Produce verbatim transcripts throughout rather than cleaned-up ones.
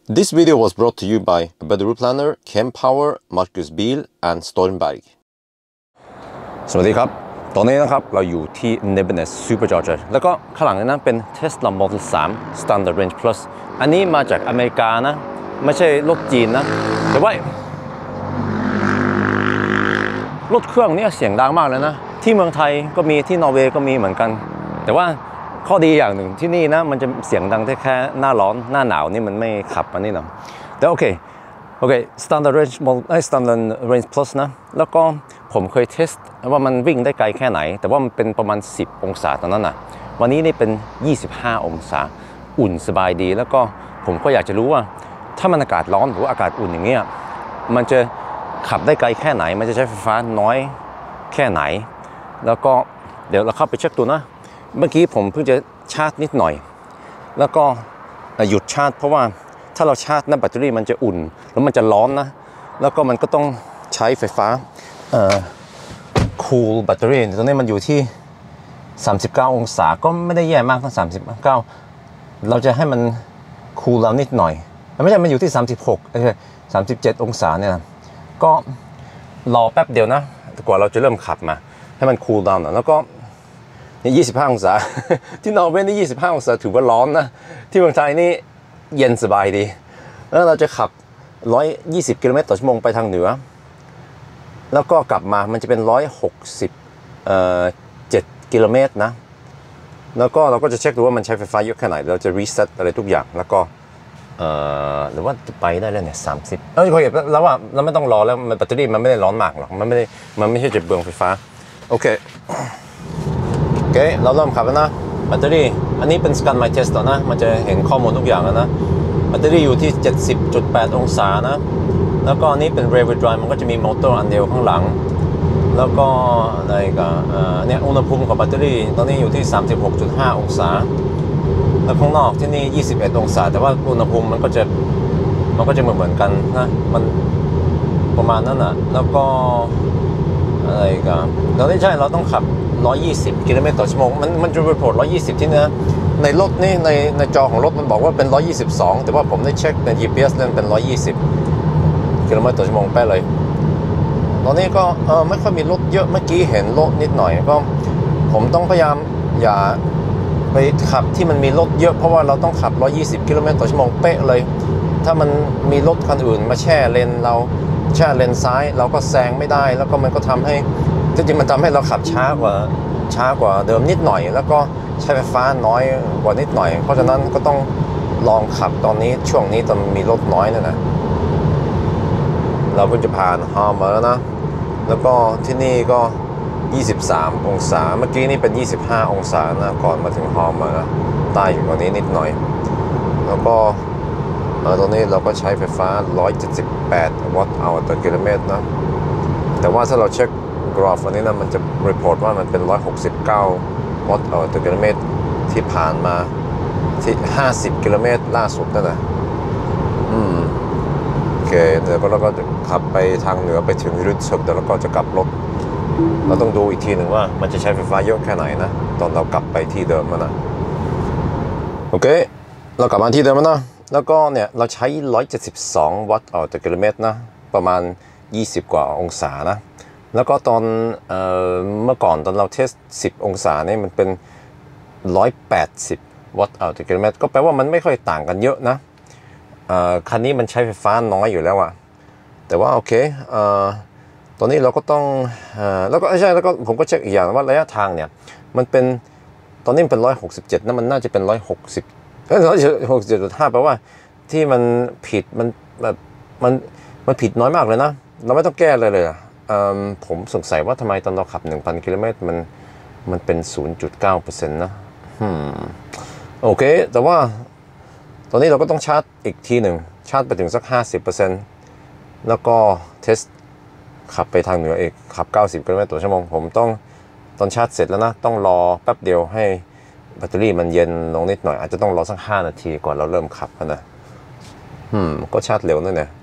This video was brought to you by Better Route Planner, Kempower, Marcus Beal and Stormberg สวัสดีครับตอนนี้นะครับเราอยู่ที่ Nebbenes Supercharger แล้วก็ข้างหลังนั้นเป็น Tesla Model สาม Standard Range Plus อันนี้มาจากอเมริกานะไม่ใช่รถจีนนะแต่ว่ารถเครื่องนี้เสียงดังมากเลยนะที่เมืองไทยก็มีที่นอร์เวย์ก็มีเหมือนกันแต่ว่าข้อดีอย่างหนึ่งที่นี่นะมันจะเสียงดังแค่หน้าร้อนหน้าหนาวนี่มันไม่ขับอันนี้นะแต่โอเคโอเค Standard Range Model ไอ้ Standard Range Plus นะแล้วก็ผมเคยเทสว่ามันวิ่งได้ไกลแค่ไหนแต่ว่ามันเป็นประมาณสิบองศาตอนนั้นนะวันนี้นี่เป็นยี่สิบห้าองศาอุ่นสบายดีแล้วก็ผมก็อยากจะรู้ว่าถ้ามันอากาศร้อนหรืออากาศอุ่นอย่างเงี้ยมันจะขับได้ไกลแค่ไหนมันจะใช้ไฟฟ้าน้อยแค่ไหนแล้วก็เดี๋ยวเราเข้าไปเช็คดูนะเมื่อกี้ผมเพิ่งจะชาร์จนิดหน่อยแล้วก็หยุดชาร์จเพราะว่าถ้าเราชาร์จนะแบตเตอรี่มันจะอุ่นแล้วมันจะร้อนนะแล้วก็มันก็ต้องใช้ไฟฟ้าเอ่อคูลแบตเตอรี่ตอนนี้มันอยู่ที่สามสิบเก้าองศาก็ไม่ได้แย่มากทั้งสามสิบเก้าเราจะให้มันคูลเรานิดหน่อยไม่ใช่มันอยู่ที่สามสิบหกเอ้ยสามสิบเจ็ดองศาเนี่ยก็รอแป๊บเดียวนะกว่าเราจะเริ่มขับมาให้มันคูลดาวน์หน่อยแล้วก็นี่ยี่สิบห้าองศา ที่นอร์เวย์นี่ยี่สิบห้าองศาถือว่าร้อนนะที่เมืองไทยนี่เย็นสบายดีแล้วเราจะขับหนึ่งร้อยยี่สิบกิโลเมตรต่อชั่วโมงไปทางเหนือแล้วก็กลับมามันจะเป็นหนึ่งร้อยหกสิบเอ่อเจ็ดกิโลเมตรนะแล้วก็เราก็จะเช็คดูว่ามันใช้ไฟฟ้าเยอะแค่ไหนเราจะรีเซ็ตอะไรทุกอย่างแล้วก็เอ่อหรือว่าจะไปได้แล้วเนี่ยสามสิบเอ้ยพอเห็นแล้วว่าเราไม่ต้องรอแล้วมันแบตเตอรี่มันไม่ได้ร้อนมากหรอกมันไม่ได้มันไม่ใช่จะเบืองไฟฟ้าโอเคโอเคเราเริ่มขับแล้วนะแบตเตอรี่อันนี้เป็น Scan My Test นะมันจะเห็นข้อมูลทุกอย่างแล้วนะแบตเตอรี่อยู่ที่ เจ็ดสิบจุดแปด องศานะแล้วก็นี่เป็น Rear Wheel Drive มันก็จะมีมอเตอร์อันเดียวข้างหลังแล้วก็อะไรกันเนี่ยอุณหภูมิของแบตเตอรี่ตอนนี้อยู่ที่ สามสิบหกจุดห้า องศาแล้วข้างนอกที่นี่ยี่สิบเอ็ดองศาแต่ว่าอุณหภูมิมันก็จะมันก็จะเหมือนเหมือนกันนะมันประมาณนั้นน่ะแล้วก็อะไรกันตอนนี้ใช่เราต้องขับหนึ่งร้อยยี่สิบกิโลเมตรต่อชั่วโมงมันมันจะรีพอร์ตหนึ่งร้อยยี่สิบที่นี่นะในรถนี่ในในจอของรถมันบอกว่าเป็นหนึ่งร้อยยี่สิบสองแต่ว่าผมได้เช็คใน จี พี เอส เล่นเป็นหนึ่งร้อยยี่สิบกิโลเมตรต่อชั่วโมงไปเลยตอนนี้ก็เออไม่ค่อยมีรถเยอะเมื่อกี้เห็นรถนิดหน่อยก็ผมต้องพยายามอย่าไปขับที่มันมีรถเยอะเพราะว่าเราต้องขับหนึ่งร้อยยี่สิบกิโลเมตรต่อชั่วโมงเป๊ะเลยถ้ามันมีรถคันอื่นมาแช่เลนเราแช่เลนซ้ายเราก็แซงไม่ได้แล้วก็มันก็ทำให้จริงๆมันทำให้เราขับช้ากว่าช้ากว่าเดิมนิดหน่อยแล้วก็ใช้ไฟฟ้าน้อยกว่านิดหน่อยเพราะฉะนั้นก็ต้องลองขับตอนนี้ช่วงนี้ตอนมีรถน้อยนั่นนะเราก็จะผ่านฮอมมาแล้วนะแล้วก็ที่นี่ก็ยี่สิบสามองศาเมื่อกี้นี่เป็นยี่สิบห้าองศานะก่อนมาถึงฮอมมานะใต้อยู่กว่านี้นิดหน่อยแล้วก็ตอนนี้เราก็ใช้ไฟฟ้าหนึ่งร้อยเจ็ดสิบแปดวัตต์เอาต่อกิโลเมตรนะแต่ว่าถ้าเราเช็คกราฟอันนี้นะมันจะรีพอร์ตว่ามันเป็นหนึ่งร้อยหกสิบเก้าวัตต์เอาต่อกิโลเมตรที่ผ่านมาที่ห้าสิบกิโลเมตรล่าสุดนั่นแหละอืมโอเคเดี๋ยวเราก็จะขับไปทางเหนือไปถึงรุดชกแล้วเราก็จะกลับรถเราต้องดูอีกทีหนึ่งว่ามันจะใช้ไฟฟ้าเยอะแค่ไหนนะตอนเรากลับไปที่เดิมนะโอเคเรากลับมาที่เดิมนะแล้วก็เนี่ยเราใช้หนึ่งร้อยเจ็ดสิบสองวัตต์ต่อกิโลเมตรนะประมาณยี่สิบกว่าองศานะแล้วก็ตอนเอ่อเมื่อก่อนตอนเราเทสสิบองศาเนี่ยมันเป็นหนึ่งร้อยแปดสิบวัตต์ต่อกิโลเมตรก็แปลว่ามันไม่ค่อยต่างกันเยอะนะเอ่อคันนี้มันใช้ไฟฟ้าน้อยอยู่แล้วอะแต่ว่าโอเคเอ่อตอนนี้เราก็ต้องเอ่อแล้วก็ใช่แล้วก็ผมก็เช็คอีกอย่างว่าระยะทางเนี่ยมันเป็นตอนนี้เป็นหนึ่งร้อยหกสิบเจ็ดนะมันน่าจะเป็นหนึ่งร้อยหกสิบเอ้ยหนึ่งร้อยหกสิบเจ็ดจุดห้าแปลว่าที่มันผิดมันแบบมันมันผิดน้อยมากเลยนะเราไม่ต้องแก้เลยเลยผมสงสัยว่าทำไมตอนเราขับ หนึ่งพัน กิโลเมตรมันมันเป็น ศูนย์จุดเก้าเปอร์เซ็นต์ นะอืมโอเคแต่ว่าตอนนี้เราก็ต้องชาร์จอีกทีหนึ่งชาร์จไปถึงสัก ห้าสิบเปอร์เซ็นต์ แล้วก็เทสขับไปทางเหนืออีกขับเก้าสิบกิโลเมตรต่อชั่วโมงผมต้องตอนชาร์จเสร็จแล้วนะต้องรอแป๊บเดียวให้แบตเตอรี่มันเย็นลงนิดหน่อยอาจจะต้องรอสักห้านาทีก่อนเราเริ่มขับนะอืมก็ชาร์จเร็วนั่นแหละ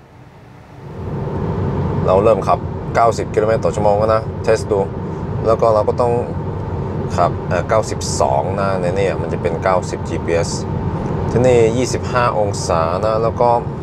เราเริ่มขับเก้าสิบกิโลเมตรต่อชั่วโมงนะเทสดูแล้วก็เราก็ต้องขับเก้าสิบสองนะในนี้มันจะเป็นเก้าสิบ จี พี เอส ที่นี่ยี่สิบห้าองศานะแล้วก็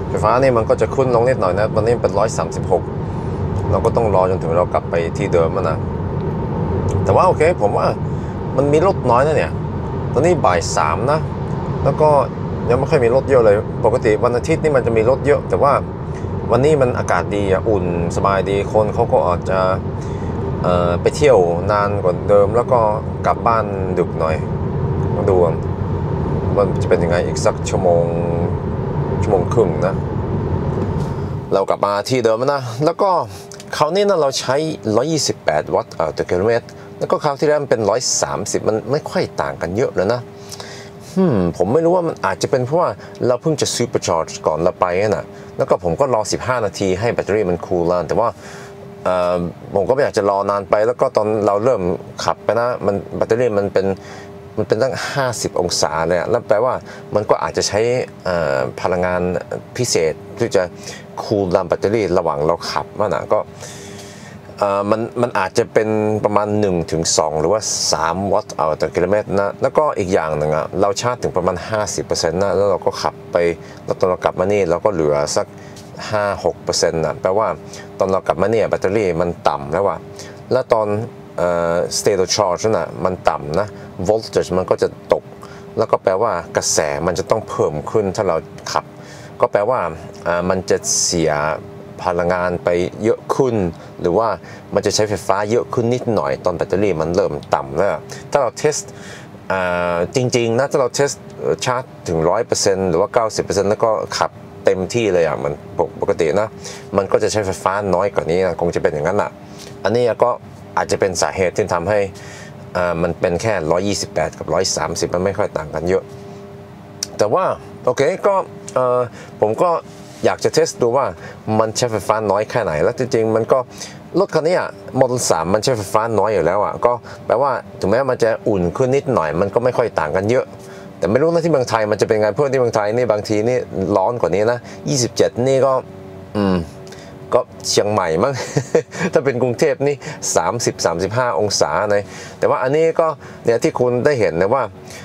ไฟฟ้านี่มันก็จะขึ้นลงนิดหน่อยนะตอนนี้เป็นร้อยสามสิบหกเราก็ต้องรอจนถึงเรากลับไปที่เดิมนะแต่ว่าโอเคผมว่ามันมีรถน้อยนะเนี่ยตอนนี้บ่ายสามนะแล้วก็ยังไม่ค่อยมีรถเยอะเลยปกติวันอาทิตย์นี่มันจะมีรถเยอะแต่ว่าวันนี้มันอากาศดีอุ่นสบายดีคนเขาก็อาจจะไปเที่ยวนานกว่าเดิมแล้วก็กลับบ้านดึกหน่อยมาดูมันจะเป็นยังไงอีกสักชั่วโมงชั่วโมงครึ่งนะเรากลับมาที่เดิมนะแล้วก็คราวนี้นะเราใช้หนึ่งร้อยยี่สิบแปดวัตต์ต่อกิโลเมตรแล้วก็คราวที่แล้วมันเป็นหนึ่งร้อยสามสิบมันไม่ค่อยต่างกันเยอะเลยนะผมไม่รู้ว่ามันอาจจะเป็นเพราะว่าเราเพิ่งจะซูเปอร์ชาร์จก่อนเราไปนะแล้วก็ผมก็รอสิบห้านาทีให้แบตเตอรี่มันคูลแล้วแต่ว่าผมก็ไม่อยากจะรอนานไปแล้วก็ตอนเราเริ่มขับไปนะมันแบตเตอรี่มันเป็นมันเป็นตั้งห้าสิบองศาเลยแล้วแปลว่ามันก็อาจจะใช้พลังงานพิเศษที่จะคูลดาวน์แบตเตอรี่ระหว่างเราขับว่านะก็มันมันอาจจะเป็นประมาณหนึ่งถึงสองหรือว่าสามวัตต์ต่อกิโลเมตรนะแล้วก็อีกอย่างหนึ่งอ่ะเราชาร์จถึงประมาณ ห้าสิบเปอร์เซ็นต์ นะแล้วเราก็ขับไปแล้วตอนเรากลับมานี่เราก็เหลือสัก ห้าถึงหกเปอร์เซ็นต์ นะแปลว่าตอนเรากลับมาเนี่ยแบตเตอรี่มันต่ำแล้วว่ะแล้วตอนเอ่อ state of charge น่ะมันต่ำนะ voltage มันก็จะตกแล้วก็แปลว่ากระแสมันจะต้องเพิ่มขึ้นถ้าเราขับก็แปลว่ามันจะเสียพลังงานไปเยอะขึ้นหรือว่ามันจะใช้ไฟฟ้าเยอะขึ้นนิดหน่อยตอนแบตเตอรี่มันเริ่มต่ำแล้วถ้าเราเทสจริงๆนะถ้าเราเทสชาร์จถึง ร้อยเปอร์เซ็นต์ หรือว่า เก้าสิบเปอร์เซ็นต์ แล้วก็ขับเต็มที่เลยอ่ะมันปกตินะมันก็จะใช้ไฟฟ้าน้อยกว่านี้คงจะเป็นอย่างนั้นอ่ะอันนี้ก็อาจจะเป็นสาเหตุที่ทำให้มันเป็นแค่หนึ่งร้อยยี่สิบแปดกับหนึ่งร้อยสามสิบมันไม่ค่อยต่างกันเยอะแต่ว่าโอเคก็ผมก็อยากจะเทสดูว่ามันใช้ไฟฟ้าน้อยแค่ไหนแล้วจริงๆมันก็รถคันนี้อ่ะโมเดลสามมันใช้ไฟฟ้าน้อยอยู่แล้วอ่ะก็แปลว่าถึงแม้มันจะอุ่นขึ้นนิดหน่อยมันก็ไม่ค่อยต่างกันเยอะแต่ไม่รู้นะที่เมืองไทยมันจะเป็นไงเพื่อนที่เมืองไทยนี่บางทีนี่ร้อนกว่านี้นะยี่สิบเจ็ดนี่ก็อืมก็เชียงใหม่มั้ง ถ้าเป็นกรุงเทพนี่สามสิบ สามสิบห้าองศาเลยแต่ว่าอันนี้ก็เนี่ยที่คุณได้เห็นนะว่า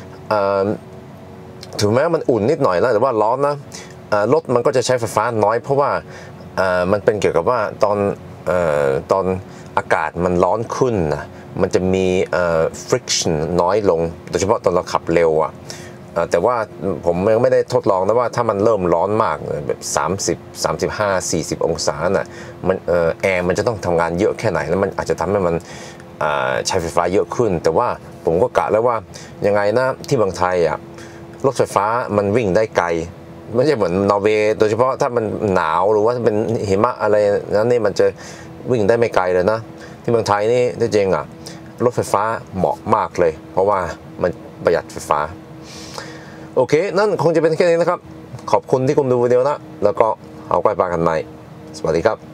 ถึงแม้มันอุ่นนิดหน่อยนะแต่ว่าร้อนนะรถมันก็จะใช้ไฟฟ้าน้อยเพราะว่ามันเป็นเกี่ยวกับว่าตอนตอนอากาศมันร้อนขึ้นนะมันจะมี friction น้อยลงโดยเฉพาะตอนเราขับเร็วอ่ะแต่ว่าผมยังไม่ได้ทดลองนะว่าถ้ามันเริ่มร้อนมากแบบสามสิบ สามสิบห้า สี่สิบองศาน่ะมันแอร์มันจะต้องทำงานเยอะแค่ไหนแล้วมันอาจจะทำให้มันใช้ไฟฟ้าเยอะขึ้นแต่ว่าผมก็กะแล้วว่ายังไงนะที่เมืองไทยอ่ะรถไฟฟ้ามันวิ่งได้ไกลไม่ใช่เหมือนนอร์เวย์โดยเฉพาะถ้ามันหนาวหรือว่าเป็นหิมะอะไรนั้นนี่มันจะวิ่งได้ไม่ไกลเลยนะที่เมืองไทยนี่จริงๆอ่ะรถไฟฟ้าเหมาะมากเลยเพราะว่ามันประหยัดไฟฟ้าโอเคนั่นคงจะเป็นแค่นี้นะครับขอบคุณที่คุณดูวิดีโอนะแล้วก็เอาไว้ปากันใหม่สวัสดีครับ